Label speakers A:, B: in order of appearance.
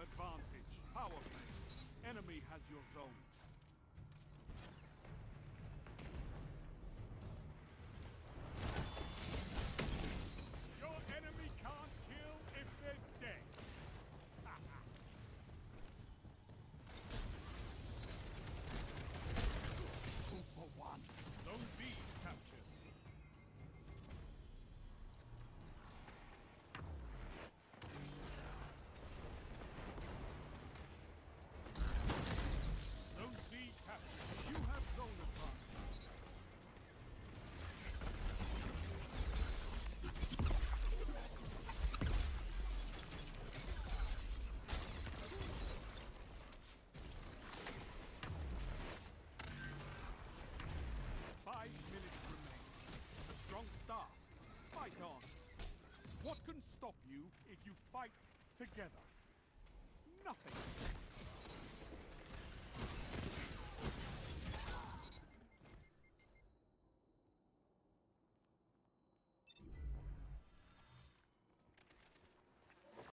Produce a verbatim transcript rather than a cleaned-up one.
A: Advantage. Power play. Enemy has your zone. Your enemy can't kill if they're dead.
B: Two for one.
A: Zone B captured. Zone C captured. You have zone advantage. Five minutes remain. A strong start. Fight on. What can stop you if you fight together? Nothing.